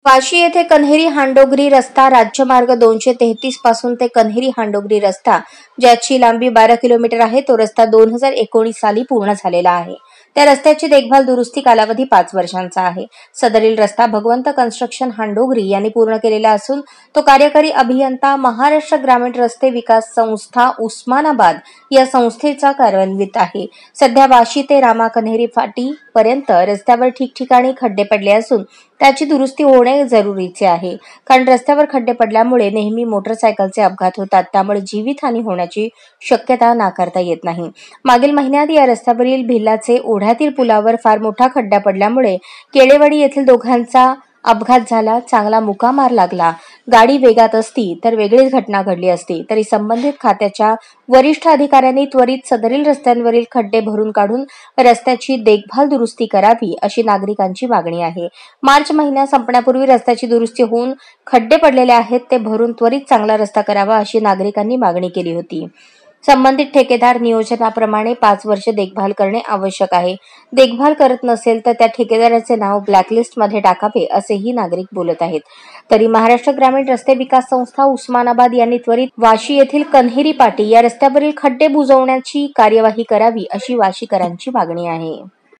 वाशी येथे कन्हेरी हांडोगरी रस्ता राज्यमार्ग 233 पासून ते कन्हेरी हांडोगरी रस्ता, ज्याची लांबी 12 किलोमीटर आहे, तो रस्ता 2019 साली पूर्ण झालेला आहे. त्या रस्त्याची देखभाल दुरुस्ती कालावधी 5 वर्षांचा आहे. सदरील रस्ता भगवंत कन्स्ट्रक्शन हांडोगरी यांनी पूर्ण केलेला असून तो कार्यकारी अभियंता महाराष्ट्र ग्रामीण रस्ते विकास संस्था उस्मानाबाद या संस्थेचा कार्यान्वित आहे. सध्या वाशी ते रामा कन्हेरी फाटी पर्यंत रस्त्यावर ठिकठिकाणी खड्डे पडले असून त्याची दुरुस्ती होणे जरुरीचे आहे. कारण रस्त्यावर खड्डे पडल्यामुळे नेहमी मोटरसायकलचे अपघात होतात, त्यामुळे जीवितहानी होण्याची शक्यता नाकारता येत नाही. मागील महिन्यात या रस्त्यावरील भिल्लाचे ओढ्यातील पुलावर फार मोठा खड्डा पडल्यामुळे केळेवाडी येथील दोघांचा अपघात झाला. चांगला मुका मार लागला. गाडी वेगात असती तर वेगळीच घटना घडली असती. तरी संबंधित खात्याच्या वरिष्ठ अधिकाऱ्यांनी त्वरित सदरील रस्त्यांवरील खड्डे भरून काढून रस्त्याची देखभाल दुरुस्ती करावी, अशी नागरिकांची मागणी आहे. मार्च महिना संपण्यापूर्वी रस्त्याची दुरुस्ती होऊन खड्डे पडलेले आहेत ते भरून त्वरित चांगला रस्ता करावा, अशी नागरिकांनी मागणी केली होती. संबंधित ठेकेदार नियोजनाप्रमाणे 5 वर्षे देखभाल करणे आवश्यक आहे. देखभाल करत नसेल तर त्या ठेकेदाराचे नाव ब्लॅकलिस्टमध्ये टाकावे, असेही नागरिक बोलत आहेत. तरी महाराष्ट्र ग्रामीण रस्ते विकास संस्था उस्मानाबाद यांनी त्वरित वाशी येथील कन्हेरी पाटी या रस्त्यावरील खड्डे बुजवण्याची कार्यवाही करावी, अशी वाशीकरांची मागणी आहे.